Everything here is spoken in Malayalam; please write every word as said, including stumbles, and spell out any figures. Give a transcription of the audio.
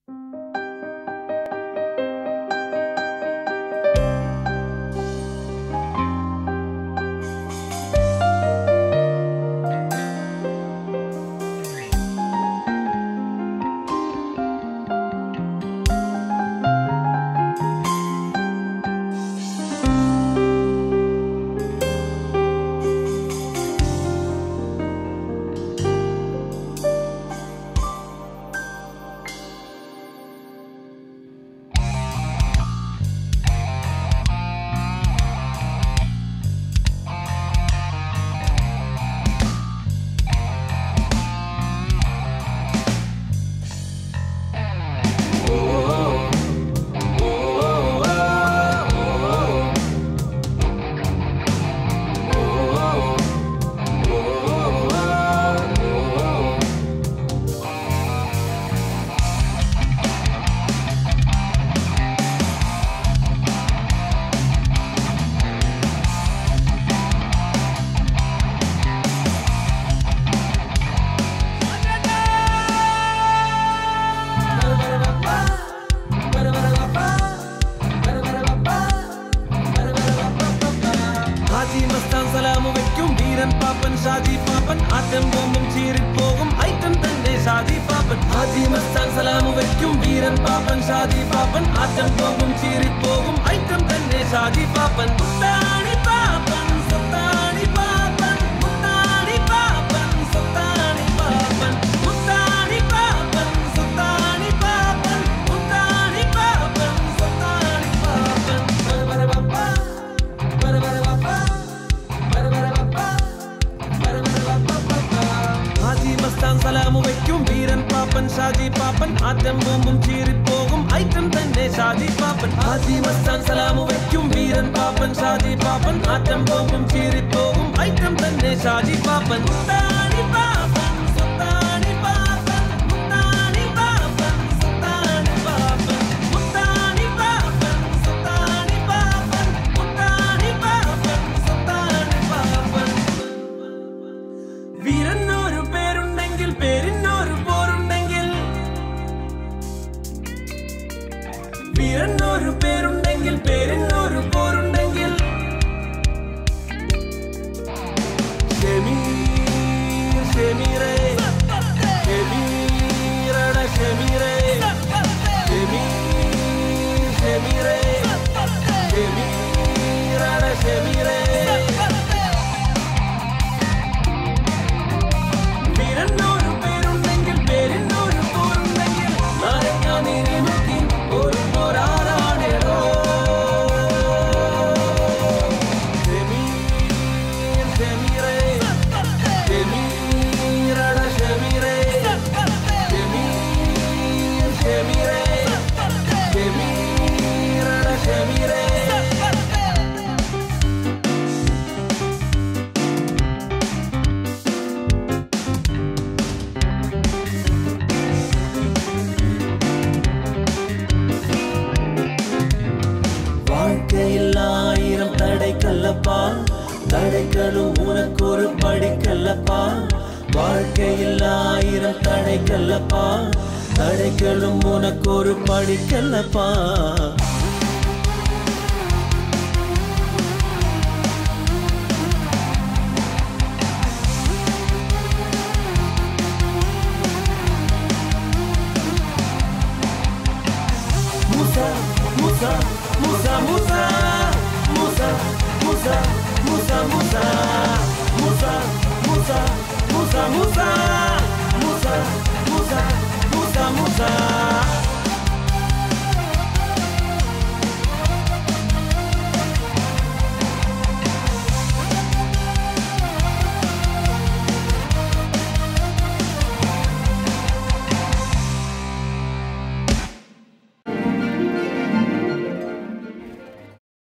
Shaji paappan atam bombum cheeripogum item thanne Shaji paappan Haji mastan salamu vekkum veeran paappan Shaji paappan atam bombum cheeripogum item thanne Shaji paappan muttani paappan sattani paappan muttani paappan sattani paappan muttani paappan sattani paappan muttani paappan sattani paappan bara bara bappa bara bara bappa bara bara bappa Haji mastan salamu vekkum veeran paappan Shaji paappan atam bombum cheeripogum item thanne Shaji paappan Haji mastan salamu vekkum veeran paappan Shaji paappan atam bombum cheeripogum item thanne Shaji paappan muttani paappan sattani paappan muttani paappan sattani paappan muttani paappan sattani paappan muttani paappan sattani paappan വീരനൊരു പേരുണ്ടെങ്കിൽ പേരിനൊരു പോരുണ്ടെങ്കിൽ വീരനൊരു പേരുണ്ടെങ്കിൽ പേരിനൊരു പോരുണ്ടെങ്കിൽ ഷമീർ ഷമീറേ ഷമീറട ഷമീറേ ഷമീർ ഷമീറേ ഷമീറട ഷമീറേ വീരനൊരു പേരുണ്ടെങ്കിൽ പേരിനൊരു പോരുണ്ടെങ്കിൽ നാരങ്ങാനീരി മുക്കി ഒരു പോരാടാടേടോ ഷമീർ ഷമീറേ ഷമീറട ഷമീറേ ഷമീർ ഷമീറേ ഷമീറട ഷമീറേ வாழ்க்கையில்லாயிரம் தடைக்கல்லப்பா தடைகளும் உனக்கொரு படிக்கல்லப்பா வாழ்க்கையில்லாயிரம் தடைக்கல்லப்பா தடைகளும் உனக்கொரு படிக்கல்லப்பா Musa Musa Musa Musa Musa Musa Musa Musa Musa Musa Musa Musa